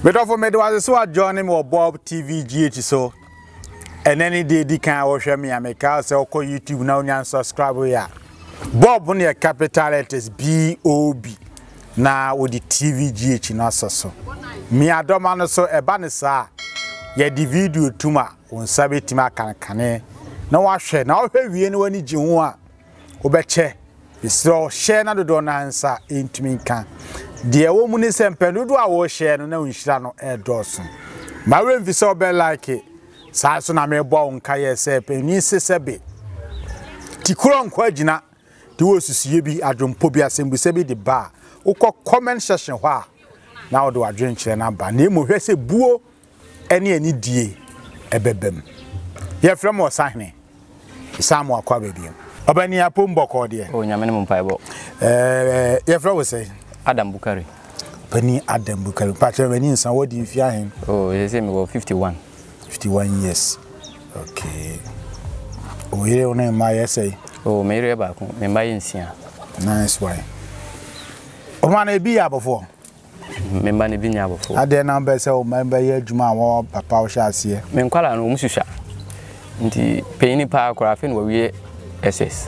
But of me was so joining me Bob TV GH so and any day di can watch me I make us say ko YouTube now and subscribe here. Bob on your capital letters BOB na with the TV GH na so. Me adoma no so eba ne sa ye di video tuma on sabe tima kan na wa hwe na hwe wie ne wani gi ho a obeche bisro share na do na ansa intimi kan de wo mu ni sempe do a wo share no na unhira no edoso ma we mfisa obe like sa so na me bo nka ye se pe ni sesebe tikuro nkwa gina de wo susuye bi adwompo bi asembu se bi de ba ukọ comment section ho a na wo do adwen kire na ba na mo hwe se buo ene ani die ebebem ye from osahne isamu akwa bebiem obani apomboko de o nyame ne mpaibo ye from we say Adam Bukari Penny Adam Bukari patron many nsan wodi mfia hen oh they say me go 51 years okay o here one my say oh me here ba ko me mai nsia nice why o man e bi abofo me man e bi nya abofo ade number say o member ye adwuma wo papa wo sha ase me nkwala no mususha nti peni pa akora fe no wie SS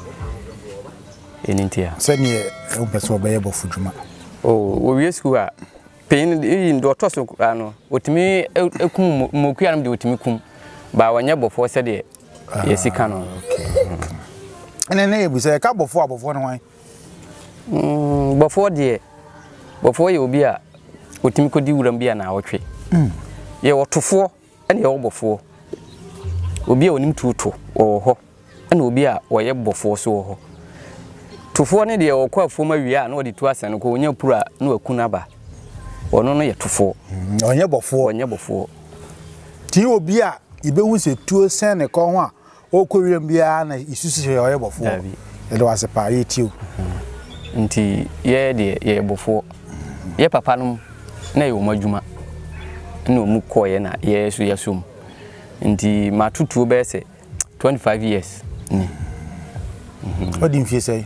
enintia sanye o pese obaye bofu dwuma oh wo wie school a peni ndo toso ano otimi ekum mokuya no de otimi kum ba wanya bofo se de yesika no ene na ebu se ka bofo abofo no wan bofo de bofo ye obi a otimi kodi wuram bia na wotwe ye wotofo ene ye wobofo obi a onim tuto wo ho ene obi a woye bofo so wo ho tofo ne de wo kwa afoma wi a na odi tu asan ko onya pura na wakuna ba ono no ye tofo onye bofo ti obi a ibehu se tuo sen ne ko ho a okowiem bia na isusu ye oye bofo e do asepa ye tiu nti ye de ye bofo ye papa no na ye omadwuma na omu koye na ye so yasum nti matutuo be se 25 years ni odi mfie say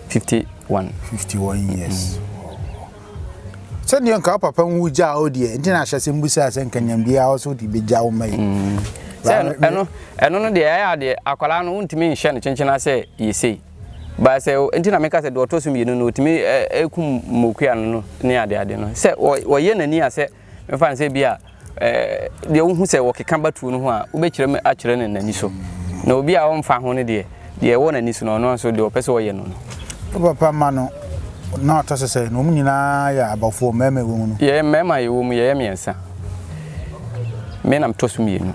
51 years send yon ka papa nwuja odi nti na hyese mbusa ase nkanyam bia also di beja wo mai eno no de ya de akwala no ntimi nhye ne chenchena se yesei ba se nti na meka se de otosum yenu no ntimi ekum mokua no ne ade no se wo ye nani ase me fa se bia de wo hu se wo keka batu no ho a wo be kire me a kire ne nani so na obi a wo mfa ho ne de wo nani so no so de opese wo ye no papa mano na to se no munyina ya abafo meme wo mu no ye mema ye wo mu ye miensa me na mtosum yenu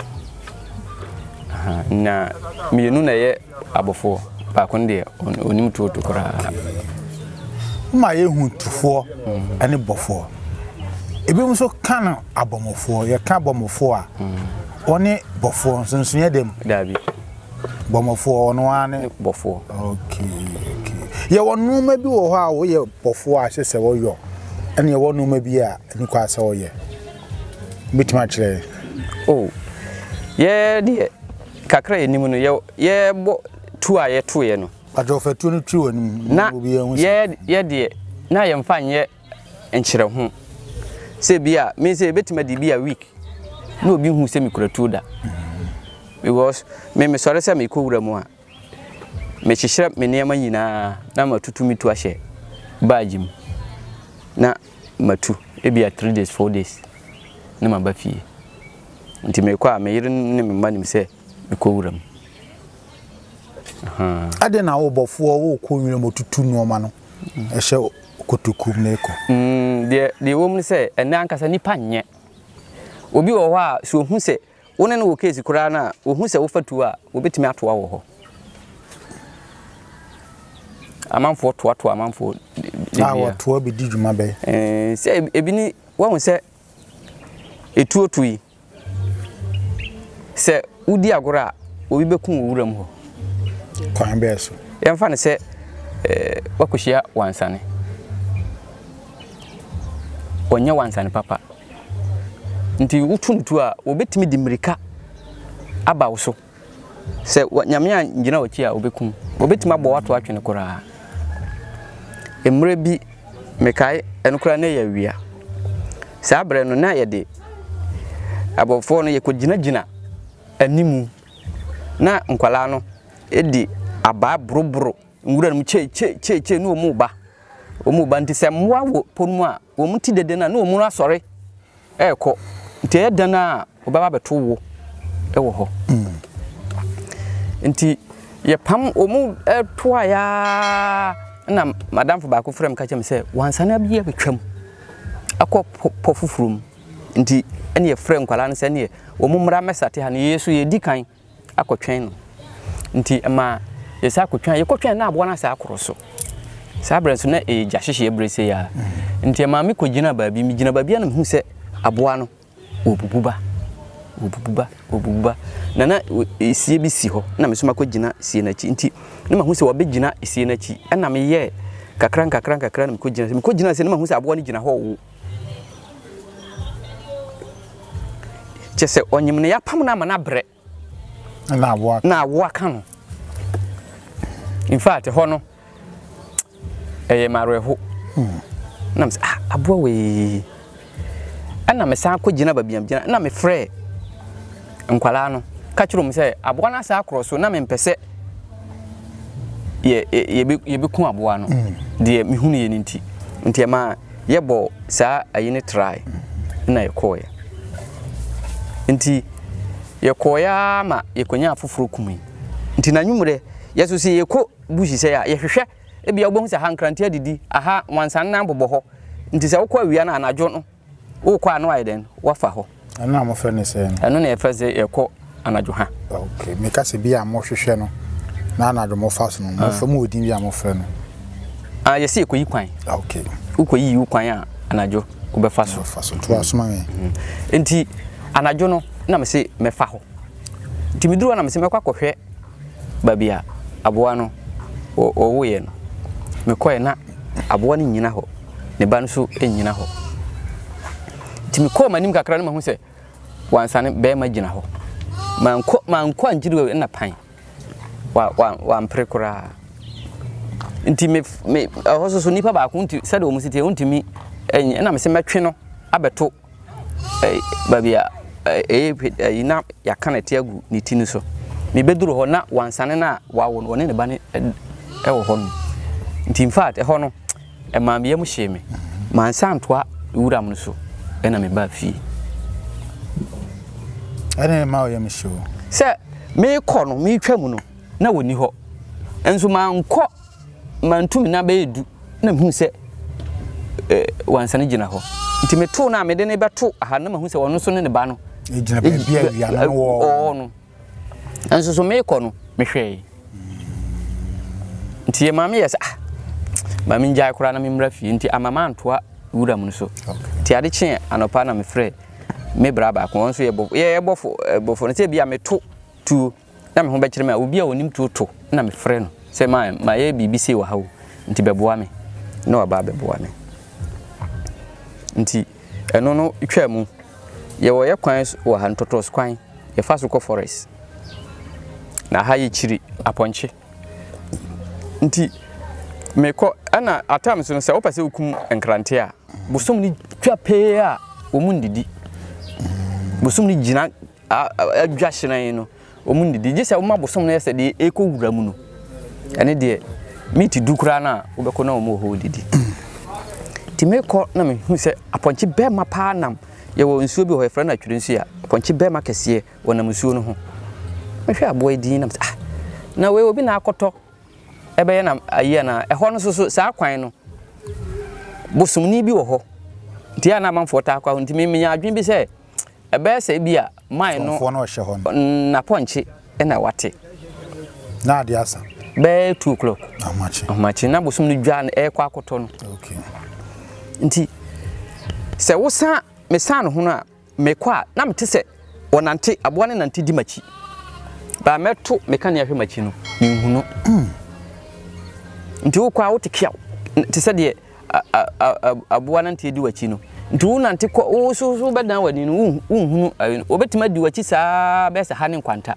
na mienu na ye abafo ba kon de onim tuoto kora ma ye hu tufo ane bofo ebe mu so kan abomofo ye ka abomofo a one bofo sunsun ye dem dabi bomofo ono ane bofo okay ye wonu ma bi wo ho a wo ye bofo a sese wo yo ene ye wonu ma bi a ni kwa sa wo ye bitima kire oh ye de kakra enim no ye bo tu a ye to ye no adofa tu no tu onim obi ehun ye de na ye mfa nye enkyere ho se bia me se betima di bia week na obi hu se mikuratu da because me sore se me ko wura mu a me hyehyere me niam nyina na matutu mitu ahye baagim na matu e bia 3 days 4 days na maba fie nti me kwa me yire ne me manim se me ko wura mu ade na wo bofo wo ko nwire motutu no ma no ehye kotokum na eko de wo mu se ene ankasa nipa nye obi wo ho a so hu se wona no wo case kura na wo hu se wo fatu a wo betimi atoa wo ho amanfo toa amanfo wo toa bi di dwuma be se ebi ni wo hu se etuotui se udi agora obi bekun wo wuram ho kwan be so yemfa ne se wakohia wansane onye wansane papa nti wutuntu a obetimi di mirika aba wo so se nyame a ngina wachi a obekum obetimi abo wato atwene kora emre bi mekai enukura na ya wia saa bre no na ye de abofo no ye ko gina animu na nkwala no edi aba brobro nwura no che no mu ba nti se mwa wo ponu a wo muti dede na no mu asore eko nti e dana obaba beto wo ewo ho nti ye pam omu toa ya na madam fo ba ko frem ka chem se wansana bia betwam akọ pofufurum nti ene ye frem kwala no se ne omu mra mesate ha ne yesu ye dikan akotwen no nti ma yesa akotwen ye kotwen na abo na sa akoroso sa branso na eja hyehye ebrese ya nti ma me kogina baabi mi gina baabi na me hu se abo no obububa nana esie bi si ho na me so makogina sie na chi nti ne ma hu se wobegina esie na chi na me ye kakra na me kogina se ne ma hu se abo no gina ho wo chese onyim ne yapam na ma na bre na abo aka no in fact ho no mareho na me abo we ana me san kogina babiam gina na me frɛ nkwala no ka kiro me sɛ abo na sa akroso na me mpɛsɛ ye be ku abo no de me hunu ye nti ma ye bo sa ayi ne try na ye koye nti ye koya ma ye konya afoforo kumi nti na nwumre yeso se ye ko bushi se ya ye hwehwe e bia obo hu se hankrantia didi aha wansan na bobo ho nti se wokɔ awia na anadwo no wokɔ anu ayeden wafa ho ana mo fɛ ne sɛ anu na ye fɛ se ye kɔ anadwo ha okay me ka se bia mo hwehwe no na anadwo mo fa so no mo fɛ mo odin bia mo fɛ no ye se ko yi kwan okay ukɔ yi kwan a anadwo ko be fa so to asoma me nti anadwo no na me se me fa ho nti miduru na me se me kwa kɔhwɛ babia aboa no o ye no me kɔe na aboa no nyina ho ne ba no so enyina ho nti me kɔ manim kakra no ma hu se wansane be ma gina ho mankɔ anjiri na pan wa mprekora nti me hoso so nipa ba ko nti sɛ de o musite ontimi na me se metwe no abeto babia ina yakanete agu ni tinu so me beduru ho na wansane na wawo no ne ba ne ewo ho no nti in fact ho no ma me yam hye me mansantoa wura mu so na me ba fi ene ma o yam hye se me kɔ no me twam no na woni ho enso mankɔ mantumi na be edu na me hu se wansane gina ho nti me to na me de ne beto aha na ma hu se wono so ne ba no ejina ba bia wia no wo no enso so me kɔ no me hwɛ nti ye mama yes mama njai kura na me mra fi nti amama antoa wura mu so nti ade kye anopa na me frɛ me bra ba ko nso ye bofo ne se bia me to tu na me ho be kire me obi a onim to na me frɛ no se ma ye BBC wa hawo nti beboa me na wa ba beboa me nti eno no twa mu ye wo ye kwan wo ha ntotos kwan ye fa so ko forest na ha ye chiri aponche nti meko ana atam so se opase ukum enkrante a bosom ni twa pe a omundidi bosom ni gina adwa hyenan no omundidi je se wo ma bosom no yese de ekowura mu no ene de miti dukura na obeko na omo ho didi ti meko na me hu se aponche be ma pa nam ye wo nsuo bi ho efra na twire nsu ya aponche be ma kese wona nsuo no ho me hwe aboa din na na we obi na akoto ebe ye na aye na eho no so sa kwan no bosomni bi wo ho nti ya na manfo ta kwa nti me nya adwen bi se ebe se bi a mai no fo na ohye ho na ponche na wate na ade asa be 2 o'clock amachi na bosomni dwa na e kwa akoto no okay nti se wosa me san ho no a me kwa na mte se wonante aboa ne nante di machi ba meto me kan ya hwe machi no ni hunu nti wo kwa wo te kiaw te se de aboa nante di wachi no nti wo nante ko wo so be dan wani no wo hunu obetima di wachi saa be se ha ne nkwanta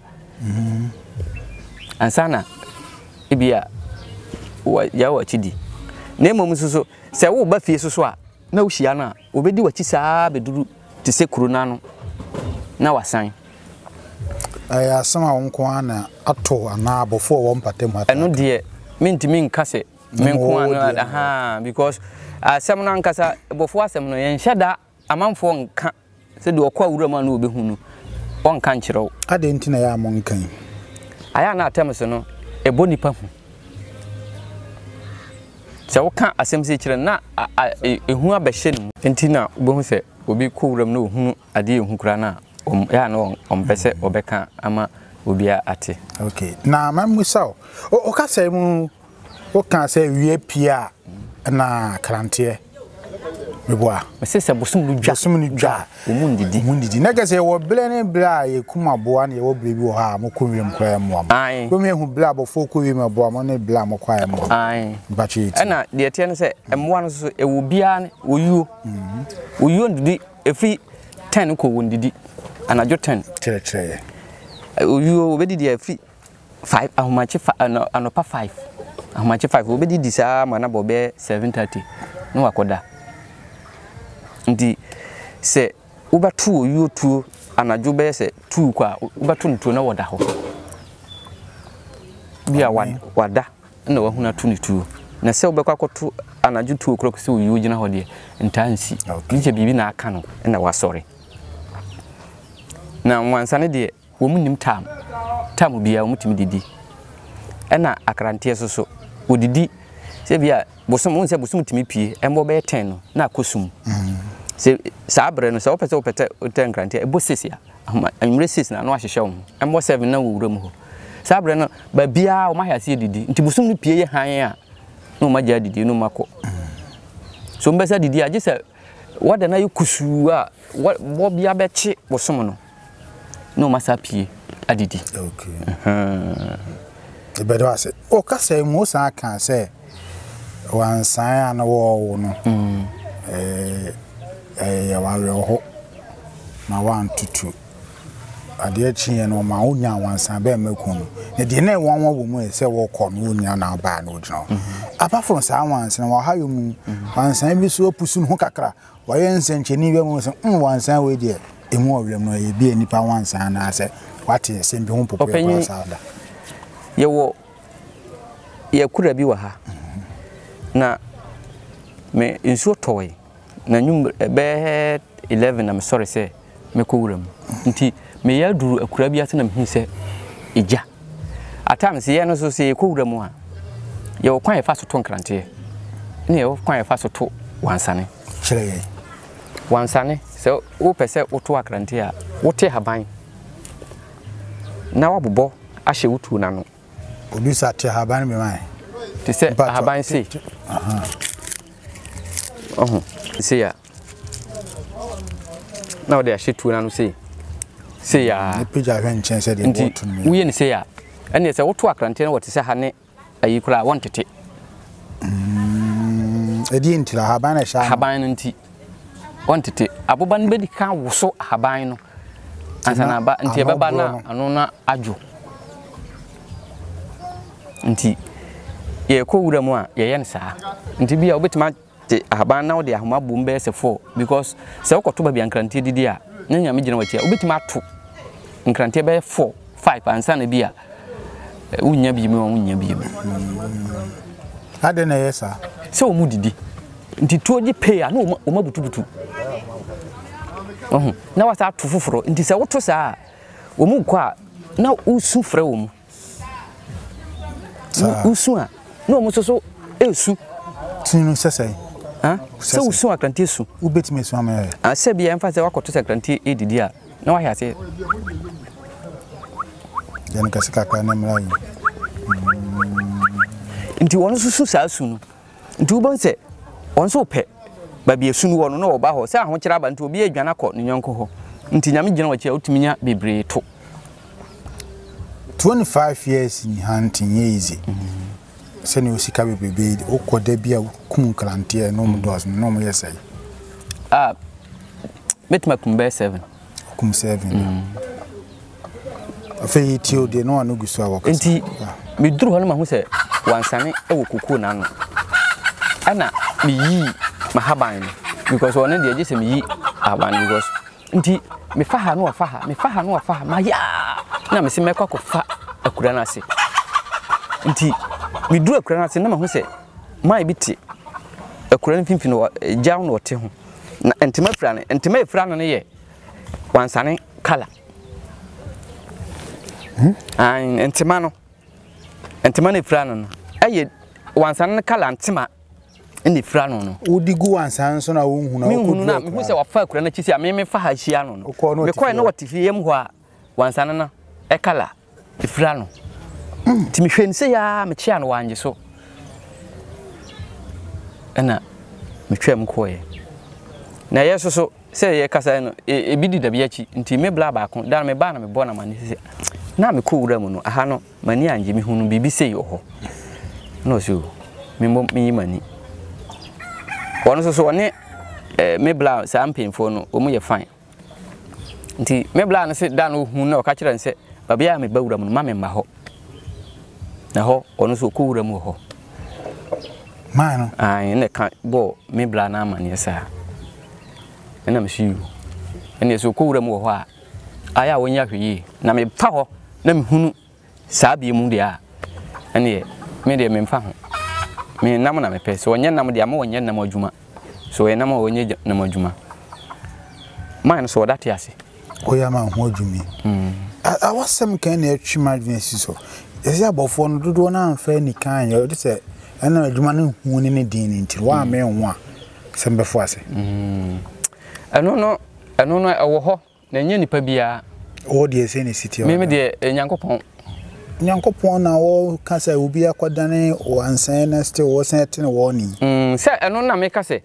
ansana ebia ya wachi di na emom so se wo ba fie so a na uhyia na obedi wachi saa beduru te se kuruna no na wasan asama wonko ana ato ana abofo wo mpatem hata eno de mentimi nka se menko ana aha because asem na nkasa abofo asem no yen hyeda amanfo nka se de okwa wura ma na obehunu onka nkyerɛw ade ntina ya monkan aya na atem se no ebo nipa hu se woka asem se kyerɛ na ehu abɛhye no ntina obehu se obi ko wura ma na ohunu ade ehu kura na ya no ompese obeka ama obia ate okay na mamusa o ka say mu o kan say wie pia na krantie meboa mesese bosum no dwa omundidi na ka say wo ble ne bla ye kuma boa na ye wo ble bi wo ha mo ko wiem kwa mo am ko me hu bla bo fo ko wiem boa mo ne bla mo kwa mo ai bachi na de tie no say emwa no so e wo bia ne oyuo ndidi efri 10 ko wondidi anajo 10 chere oyuo obedi dia efri 5 ahomache anopa 5 ahomache 5 obedi di saa mana bobe 7:30 no wakoda ndi se ubatu oyuo tuo anajo be se 2 kwa ubatu ntuo na woda ho bia wada na wahuna tu ni tuo na se obekwa koto anajo tuo kroko se oyuo gina ho de ntansi nije bibi na aka no na wasore na wansane de wo munim tam bia wo mutimi didi ena akrantie so odidi se bia bosom won se bosom timi pie embo be 10 no na akosum se sabre no se opete 10 akrantie ebo 6 ya amre 6 na no ahyehye wo embo 7 na wo wuram ho sabre no ba bia wo mahase didi nti bosom no pie ye han a no magya didi no mako so mbesa didi age se wada na yukusu a wo bia be che bosom no no masapie adidi okay bedo ase o ka say mo sa kan say wansan ana wo no ya wawe ho na wan tutu ade chie no ma onya wansan be maku no ne de na won wo mu say wo kɔ no onya na ba na ogina apart from sa wansan wa ha yo mu wansan bi so opusu no kakra wa ye nsencheni be mu say wansan we de emu owrem no ye bi nipa wansan na ase wate se bi ho popo ya sada ye kura bi wa ha na me inso toy na nyum be 11 am sorry say me ko wuram nti me ya duru akura bi ase na me se eja atam se ye no so se ko wuram ha ye wo kwan ye fa so to nkrante ne ye wo kwan ye fa so to wansane kire ye wansane se wo pese wo to akrante a wo te haban na wabobo ahye wutu na no obi sa te haban me mai te se haban se aha se ya na wo de ahye tu na no se ya ne pija hwen chen se de wotu me wo ye ne se ya ene se wo to akrante na wo te se ha ne ayi kura won tete edi ntira haban na sha haban no nti won tete aboban be di kan woso haban no ansana ba nti e beba na anu na ajo nti ye ko wura mu a ye yen saa nti bia obetima te ahaban na wo de ahoma bom be se 4 because se wokoto ba bia nkrante didi a na nyame gina wachi a obetima to nkrante be 4 5 ansana bia wunya bi mu wunya bi mu ade na yesa se wo mu didi nti toji pay a na o mabutubutu na wasa to foforo nti se woto saa wo mu kwa na usu frɛ wo mu usu a na wo so esu tinu sesai ha se usu akrante su wo betime su ama a se bia emfa se wakoto se akrante edidi a na wahia se yan ka sika ka na mrai nti wono susu saa su no nti wo bon se won so pɛ ba bia su no wono na wo ba ho se aho kyera ba nti obi adwana kɔ ne nyonko ho nti nyame gina wachi a otuminya bebre to 25 years in hunting easy seni osika bebe okoda bia kum krantie no mdos no mo yesai metma kum be 7 kum 7 afei tio de no anu gusu awaka nti me duru ho ma hu se wansane e wo kuku na no ana me yi mahaban because one dey just me yi aban because nti me fa ha no afa ha ma ya na me se mekwa ko fa akura na se nti me duru akura na se na ma hu se mai biti akura no fimfini no jaw no te ho na entima efra no ye wansane kala entima no efra no aye wansane kala entima eni fra no odigu wansan so na wo hu na wo na me hu se wafa akura na chisi me fa ha hia no me ko na watifi yem ho a wansane na e kala efra no ti me hwen se ya me chia no wanje so ena me twam koye na yeso so se ye kasa no e bidi da biachi nti me bla ba ko dan me ba na me bo na mani se na me ko wura mu no aha no mani anje me hunu bibi se yo ho no so me mo me mani wono so one me bla sa ampemfo no o mu ye fine nti me bla na se dan o hunu na o ka kire nse babia me ba wura mu no ma me ma ho na ho wono so ko wura mu ho mano ai ne ka bo me bla na amane sa ena me shiu ene so ko wura mu ho a aya wonya hwe na me fa ho na me hunu saa bie mu dia ene me de me mfa ho me nam na me pe so wonya nam dia ma wonya nam adwuma so wonya nam wonya nam adwuma man so that yase oya ma ho adwumi awasem kan na atwi madness so ese abofo no dodo na amfa ni kan ye de se ena adwuma no hu ne din nti wa me ho a sembefo ase eno no ewo ho na nya nipa bia o de ese ne city me de nyankopon na wo kasa obi akwadane o ansan na still wo san tene wo ni se eno na me kase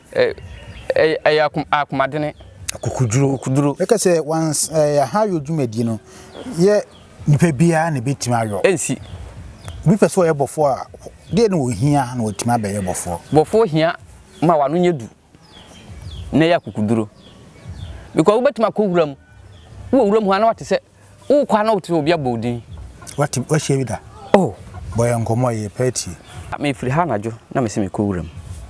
akumadene kukuduro me kase once ha yodwumadi no ye nipa bia na betima ayo ensi bi peso ye bofo a de na ohia na otima be ye bofo hia ma wanu nyedu na ya kukuduro because ubetima ko wuram wo wuram ha na wate se wo kwa na wote obi abodin wati wa shebida boy nkomo ye peti me free ha najo na me se me ko wuram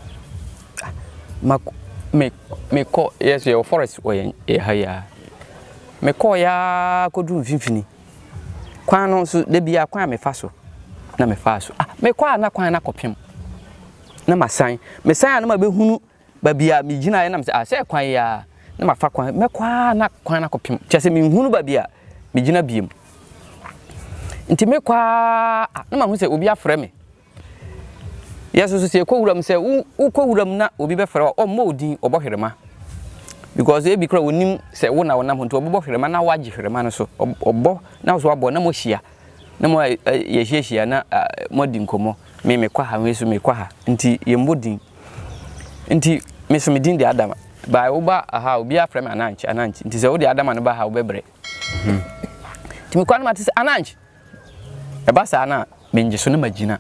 me ko yes your forest we ha ya me ko ya ko du mfimfini kwan no so de bia kwan me fa so na me fa so me kwa na kwan na kopem na masan me san na ma be hunu ba bia me gina ya na me se kwan ya na ma fa kwan me kwa na kwan na kopem chese me hunu ba bia me gina biem nti me kwa na ma hu se obi afre me yeso so se ko wuram se u ko wuram na obi be fre o mo odin obohwerema because e bi kra wonim se wo na wonam nto obohwerema na waje hwerema no so obo na so abo na mo hia na mo ye hia na modi nkomo me kwa ha wesu me kwa ha nti ye mbodin nti me so medin de adama ba wo ba aha obi afre me ananchi nti se wo de adama no ba ha wo bebre nti me kwa na matise ananchi e ba sa na menje so na magina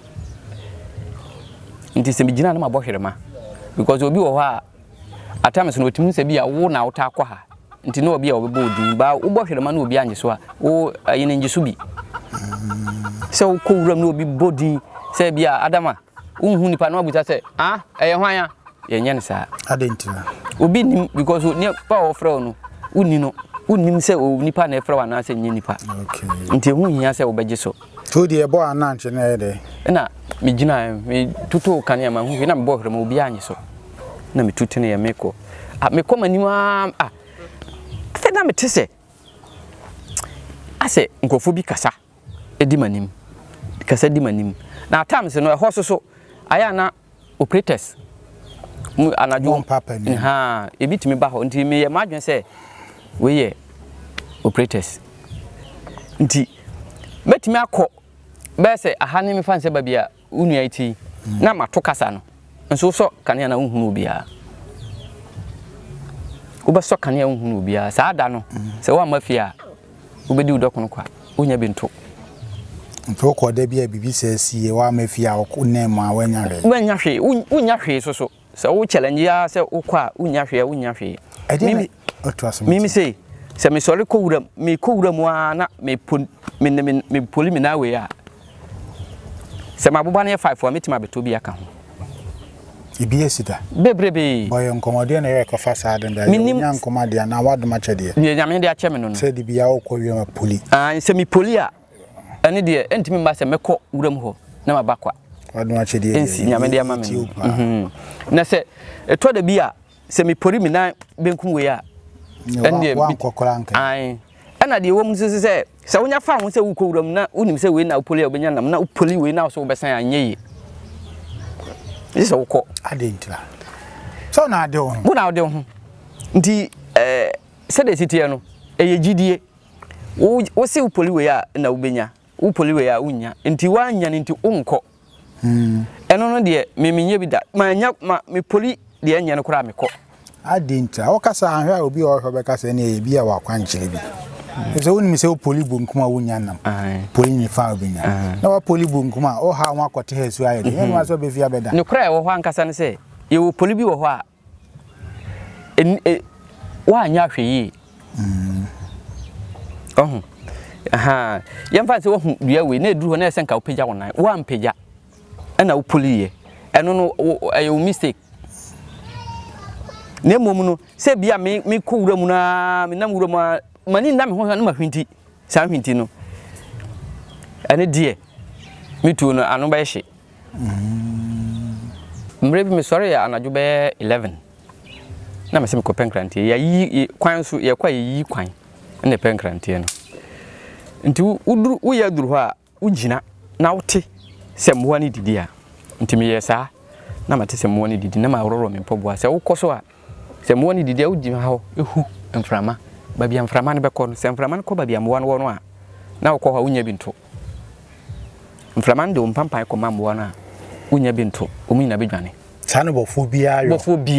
nti se megina na mabohwerema because obi wo ha atame so no timu se bia wo na wota akwa ha nti no obi a obebo odin ba wo bohwerema na obi anye so a wo ayene nje so bi se wo ko wuram na obi bodi se bia adama unhu nipa na abuta se eye hwan ya ye nye ne sa adentina obi nim because ne pa wo frɛ no unni unim se o nipa na frɛ wa na se nye nipa nti hu hia se wo beje so to de ebo ananche na ede na me gina me tutu kan ya ma hu na me bohwerema obi anye so na me tutene ya meko me koma niwa fe na me tese ase nkofo bi kasa edi manim kasa di manim na times no ho so aya na operators mu anajo ebitimi ba ho nti me ye madwen se we ye operators nti metimi akọ be se aha ne me fanse ba bia unua iti na mato kasa no nso so kane na unhunu bia ubeso kane unhunu bia saa da no se wa mafia ubedi udokono kwa unya bento nto ko da bia bibi se sie wa mafia o na ma wanya hwe unya hwe so se wo challenge ya se ukwa unya hwe mimi say se me sori ko wura mu na me poli me na we ya se maboba na 5 wa metima beto bi aka ho Ibiesita. Bebrebe. Boy nkomode na ye kofa saade nda. Nya nkomade na wadoma chede. Ye nyame de ache me no. Se di bia okọ wiema poli. Se mi poli a ene de entimi mba se mekọ wuram ho na mabakwa. Wadoma chede. Ensi nyame de ama me. Na se eto da bia se mi pori mi na benkum we a. Ene wa nkokora nka. Ai. Ena de wo mu se wonya fa ho se wukọ wuram na unim se we na poli a obenya nam na poli we na so wo besan anyeye. This oko adentla so na ade ho mo na ade ho nti se de sitie no eye gidie wo se upoli we ya na ubenya upoli we ya unya nti wanya nti unko eno no de memenye bi da manya me poli de anya no kura mekọ adentla o kasa ahwe a obi o hwe kasa na ebi a wakwanchire bi so woni mi se poli bunkuma wunya nam poli ni fa obenya na wa poli bunkuma o ha wa kote hesu aye ne ma so be fia beda ne kura wo ho ankasa ne se ye wo poli bi wo ho a wa anya hwe yi aha yemfa se wo hu dua we na eduru ho na ese nka wo pagya wonan wa mpagya na wo poli ye eno no ayo mistake ne mom no se bia me ko wura mu na me nam wura mu mani na me ho na ma hwinti sa hwinti no ane die me tu no anu ba hye mre bi me sori ya anadwo be 11 na me se me ko penkrantie ya yi kwan so ye kwa yi kwan na penkrantie no nti uduru wo ya duru ho a ugina na wote se mmoa ni didi a nti me yesa na mate se mmoa ni didi na ma wororo me mpobua se wo koso a se mmoa ni didi a ugina ha ehu mframa babia mframa ne bekọ no se mframa ne ko babia mmoa no no a na wokọ ha unya binto mframa ne de mpampan ko mammoa no a unya binto omu ina bedwane sane bofo bia yo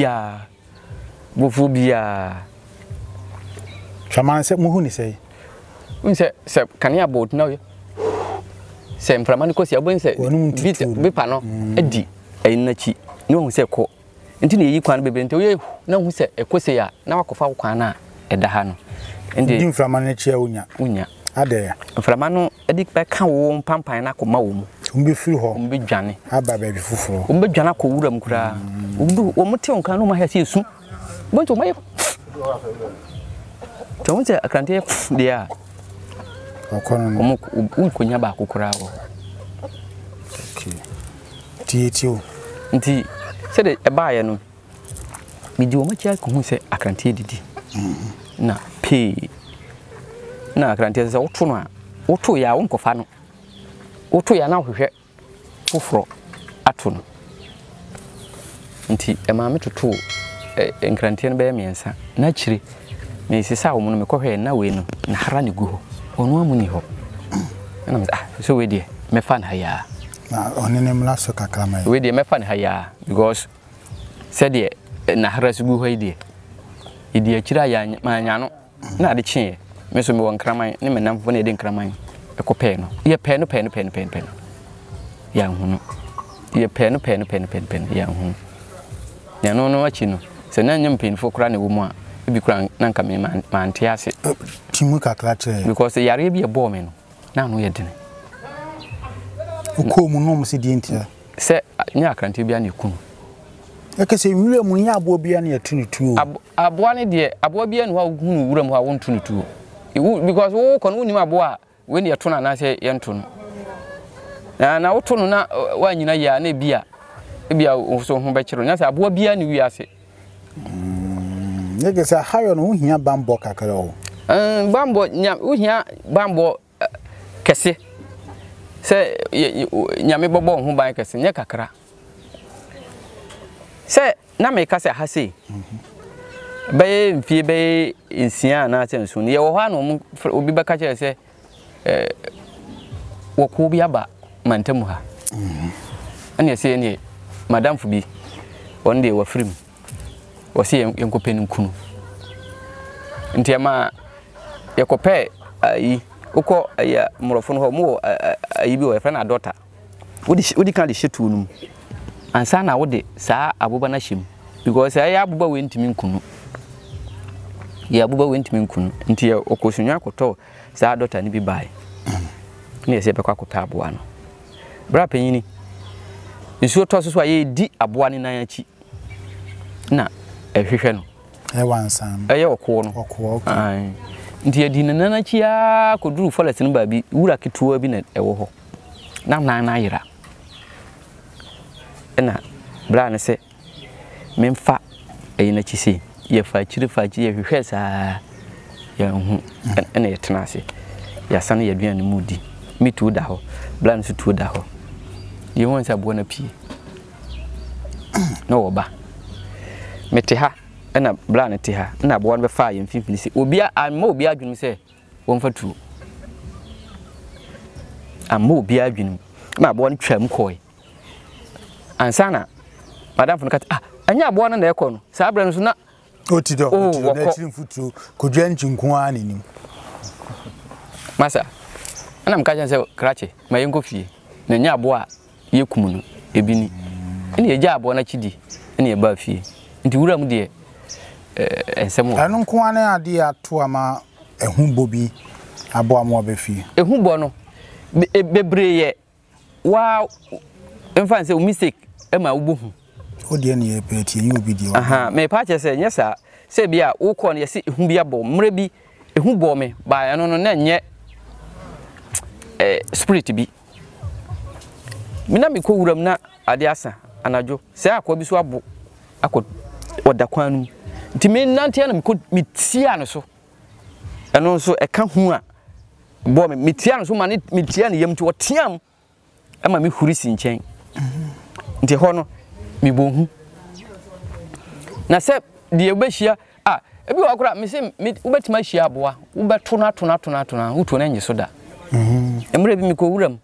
bofo bia chaman se muhu ni sei unse se kania bot na yo se mframa ne ko se abon se bipa no edi ayinachi ne hu se ko nti ne yi kwan bebe nti oye na hu se ekose ya na wakofa kwan na eda ha no ndi mframa ne chia unya ade ya mframa no edi be ka wo mpampan na koma wo mu umbe firi ho umbe dwane aba ba bi fufuro umbe dwana ko wuram kura umdu wo mute onkan no ma ha se esu bonto maye to wonse akrante dia okono unkonya ba kokura wo tietio nti se de eba ye no midi wo machi ko hu se akrante didi na pe na akrante se woto no a woto ya wonkofa no woto ya na hwehwe foforo ato no nti ema metoto enkrante no be miensa na chiri me sisa wo no me kohwe na we no na hara ne gu ho onu amuni ho na me so we die me fan ha ya na onene mla so kakama we die me fan ha ya because said die na hara su gu ho die idi akira ya manya no na ade chie me so me won kraman ne me namfo na ede kraman ekope no ye pe no ya hu no ye pe no ya hu ya no achi no se na nyam penfo kra na wo mu a ebi kra na nka me mante ase timu kakra che because yare bi e bo me no na no ye dene uko mu no mse di ntia se nya akrante bia na ekunu ekese wura mu nya abo bia na yetunu abo ne de abo bia no ha hunu wura mu ha wontunu tuo because wo kono woni abo a we ne yetona na se yento no na woto no na wa nyina ya na bia so ho be kiro nya se abo bia ne wi ase nege sa hayo no hia bambo kakara o bambo nya hia bambo kese se nyame bobo ho ban kese nya kakara se na me kase ha se be mfie be insia na atenso ne ye wo ha no obi be ka kire se wo ko bi aba mantamu ha ane se ne madam fu bi wonde wa frim wo se yenkopeni kunu ntiama yekope ayi uko ya murofo no ho mu ayi bi wo fa na daughter wodi kan de shetu num ansa na wode saa abuba na hyem because ya abuba we ntimi nkunu ya abuba we ntimi nkunu nti ya okosunwa koto saa daughter ni bi bai ne se be kwa kopa abuwa no bra panyini nsuo to so aye di aboa ne nan achi na ehwehwe no wansam eye okwo no ai nti edi ne nan achi a koduru forest no ba bi wura ketuwa bi na ewo ho na nan na yira na bra ne se memfa eye na chi se ye fa chiri ye hwehwe saa ya hu ena ye tena ase ya sane ye duan ne mudi mitu da ho bra ne tu da ho ye won sa bo na pie no oba mete ha ena bra ne te ha na bo no be fa ye mfimfini se obia amma obia adwunu se won fa tu amma obia adwunu ma bo no twam koi ansana madam fun kat anya bo no na ekọ no sa bra no so na otido na chiri mfutu kodwa nchinkun anenim masa ana mkaja se krache mayengo fie na nya abo a yekum no ebini ene ye ja abo na chidi ene ye ba fie nti wura mu de ensemo anu nko ane ade ato ama ehumbo bi abo amo ba fie ehumbo no bebreye wa emfa se mistake ema ubohu odi ne ye peti yin obi di aha me pa che se nyesa se bia wo ko ne ye se ehum bia bo mre bi ehum bo me ba ya no na nye spirit bi mina mi ko wuram na ade asa anajo se akwa bi so abo akọ oda kwanu nti me nante na mi tia no so eno so e ka hu a bo me tia no so ma me tia ne yam ti otiam ama me huri si nchen nti ho no mi bohu na se de obehia ebi wakura me se ubetima hia aboa ubeto na uto na nyi so da emre bi mi ko wuram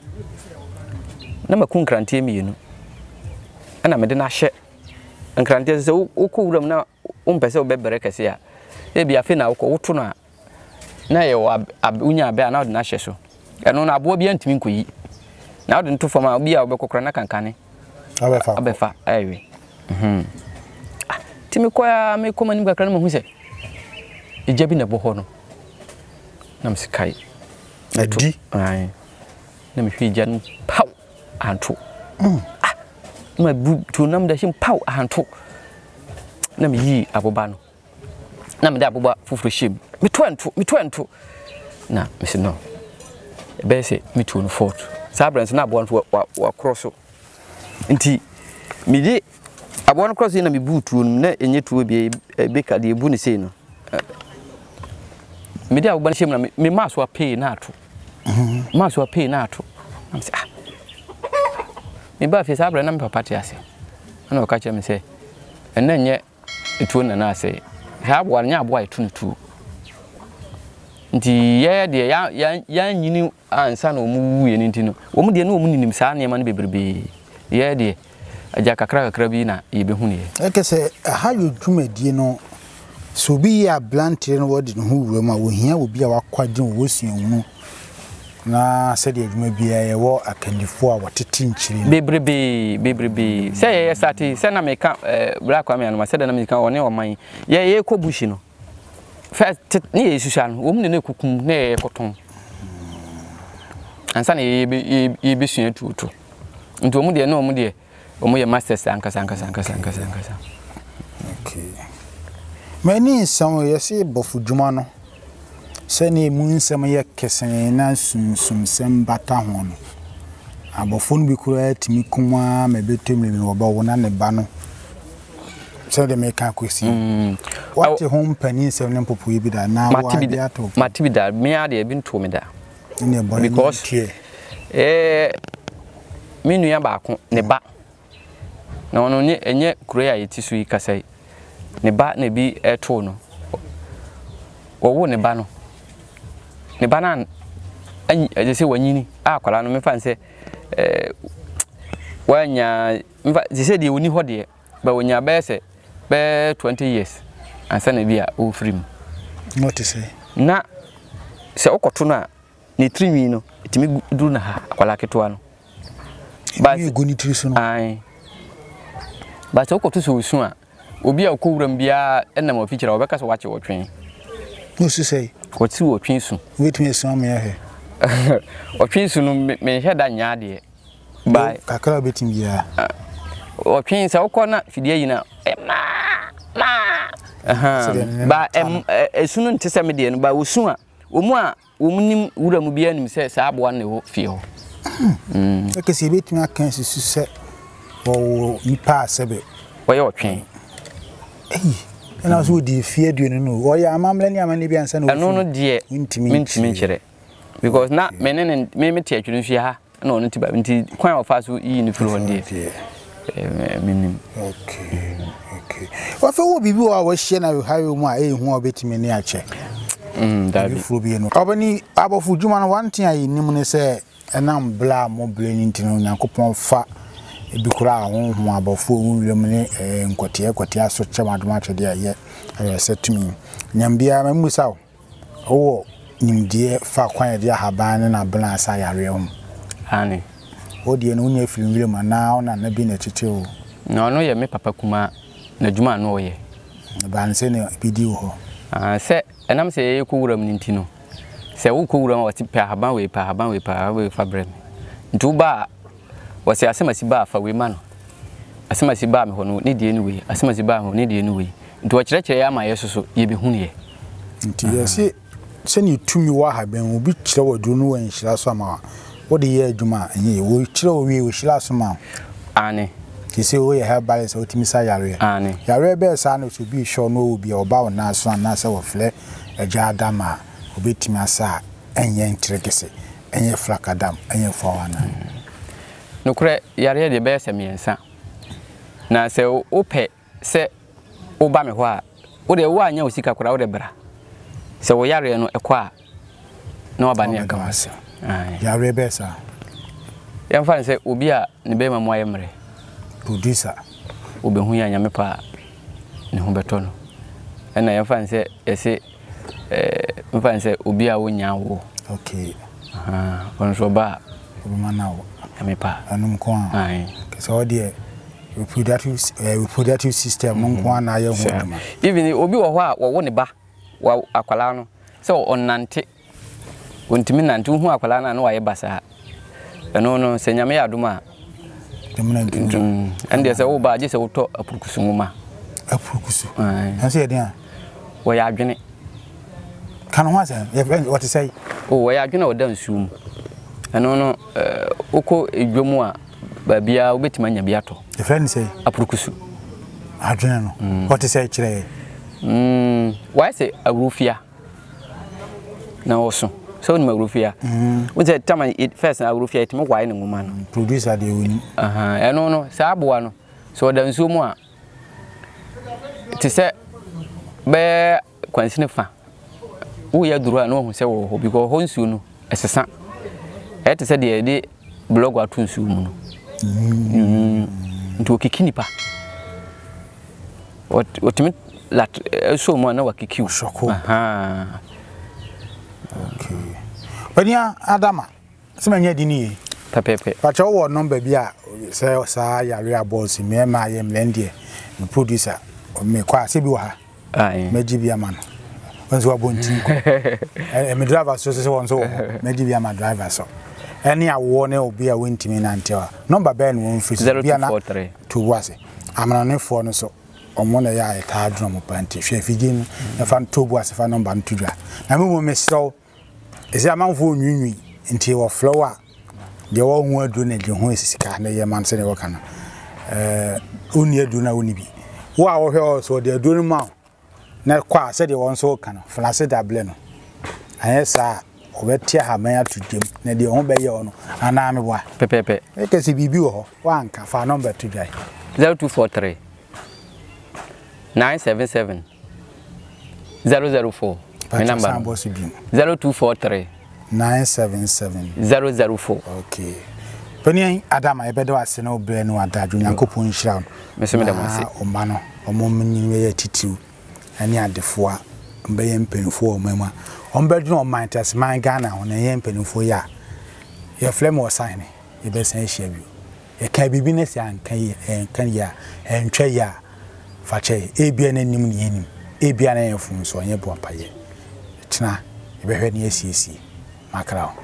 na makun krante mienu ana me de na hye nkrante se uko wuram na umpese obebere kese a ebi afi na uko woto na ye unya abe na de na hye so eno na aboa bi antimi nkoyi na de nto fama obi a obekokora na kankane abefa ewe timi koya me koma nim kakra na mahu se ejabi na boho no na msikai adi ai na mhwi jan pau anto ma bu to nam da shim pau anto na mi yi aboba no na me da aboba fufuro shim mi to na mi se no be se mi to no fort sabrance na abo no wa cross nti mi di abo no cross na mi bu tuo na enye tuo bi beka de ebu ne sei no mi di aboba shim na mi maso pay na ato maso pay na ato am se mi ba fi sabrance na mi papa ti ase ana o ka che mi se enne nye etuo na na ase ha abo nya abo etu netu nti ye de ya nyini ansa na omu wuye nti no omu de na omu ninim saa ne ma ne bebrebe ye de aja kakra bi na ye behu ne ekese ha yo dwumadie no so bi ya blantre no wodi no wuwe ma wo hia obi a wakwaje wo sian mu na se de dwuma bia ye wo akandifo a watete nchiri bebrebe se ye sati se na meka black kwame no ma se de na meka one oman ye ko bushi no first ni ye susan wo mu ne kukum na ye koton ansa na ye be sua tutu nti wo mu de na wo mu de wo mu ye masters ankasa okay many some ye se bofu dwuma no se ne mu nsem ye kesen na sunsum sem bata ho no abofo no bi kura timi kuma mebetem le wo ba wo na ne ba no so de make akwesi what home panin se ne popo yi bi da na wa dia to mati bi da me ade bi nto me da because me nua ba ko ne ba na ono enye kuro ya yeti so yi kasai ne ba na bi eto no wo ne ba no na aje se wanyini akwala no me fa nse wanya mfa se de woni ho de ba wonya ba se be 20 years ansa na bia o free notice na se okoto na ne trimi no etimi duru na ha akwala keto no ba se goni tri so no ai ba se okoto so osu a obi a okowuram bia enna ma fichira obeka so wache wotwen no se say ko ti wotwen su wetwen so am ya he otwen su no me heda nya de Ba kakra betim ya. O twin se wokọ na fidie yi na ba esunu ntese me de no ba wosu a omu a omunim wura mu bia nim se sa abo na wo fie ho ekesi betim akan sisu se wo nipa sebe wo ye otwen ena so di fie aduane no wo ya amamle ni amane bia nsa na eno no de mentimi nkire because na menene me te atwene fie ha na ono tiba nti kwan ofa so yi ni firo ndie minim okay wa fe wo bibi wa hye na hayo mu a ehu obetimi ni ache dabi furo bi no obani abofu djuma no wantin ayi nim ne se enam bla mo bleni ntino Nyankopon fa ebikura ahonhom abofu owuwem ne nkotie so chemadoma twede aye setumi nyambia mamusa wo nimdie fa kwan de ahaban na bla asa yare hom ani odie no nya firim wile na ona na bi na tete o no no ye me papa kuma na djuma no ye ba nse ne bidi ho se enam se ye ko wuram ni ntino se wo ko wuram wati pa haban we fa brem ntu ba wasi asemasi ba fa we ma no asemasi ba me ho no ne die ni we asemasi ba ho ne die ni we ntu wa kire ya ma yesoso ye be hunu ye nti yesi se ni tumi wa ha ben obi kire wadu no wan hira so ma wo de ye adwuma enye wo kire wo we hira so ma ani ti se wo ye ha ba se otimi sa yare ani yare be sa no so bi sho no obi oba na so na se wo fle eja adama obetimi asa enye ntregese enye flakadam enye fawana nukure yare de be se miensa na se ope se oba me ho a wo de wo anya osika kora wo de bra se wo yare no ekwa na oba ne aka wase yare be sa yamfa se obi a ne be mamu ayemre producer obehu ya nyame pa ne ho beto no na yamfa se ese mfa se obi a wonya wo okay onso ba obumana wo nyame pa anum ko an kese odie reproductive system no ko na ye ho duma even obi wo ho a wo ne ba wa akwala no se onante ontimi nante hu akwala na na wa ye basa eno no se nyame ya aduma ande se wo ba je se wo to apurukusu nguma apurukusu anse ye dia wo ya adwene kan ho asa what say wo ya adwene wo dan suum eno no oko edwomu a ba bia obetima nya bia to the friend say apurukusu adwene no what say kire why say awrufia na oso so ni awrufia we say tama it first na awrufia it mo why ne nguma no producer de woni eno no sa aboa no so dan suum a ti se be kwansine fa wo ya duru a no hu se wo ho because ho nsuo no esesa ete se de blog atu nsuo mu no nti okiki pa otimi lat so mo na wakiki shoko okay bania adama semanya dini pepepe pacha wo number bi a se sa yare aboss me ma ye mlendie producer o me kwa se bi wa ha meji bi ama no onzo abontin ko me driver so se won so meji bi ama driver so any awo ne obi a wentimi na ntewa number ben won fisi bi na to wase amana ne fo no so omo na ya eta adro mo panti hwe figin na fan to wase fa number ntudwa na me mo mesro ese amanfo nwinwi nti wo flower de wo hu adu na de hu esika na ye man se ne wo kana oni adu na oni bi wo a wo hwe so de adu no ma na kwa se de won so kana flase dable no ayesa obetia ha man atudem na de ho be ye ono ana me bwa pepepe ekesi bibi wo ho wanka fa number to dai 0243 977 004 my number 0243 977 004 okay Peni Adama ebedo ase na obre no adadwo Nyankopon nhira no mesome da mose o ma no o mo menyi ye titiu ani adefo a mbe ye mpenfo o mama o mbe dwo o man tes man Ghana ho na ye mpenfo ya ye flem o sign ye be san hia bio ye ka bibi na si ankan ye enkan ya entwa ya fa che ebia na nim ne yenim ebia na ye fun so ye bo paye tena ye be hwe ne asiesie makra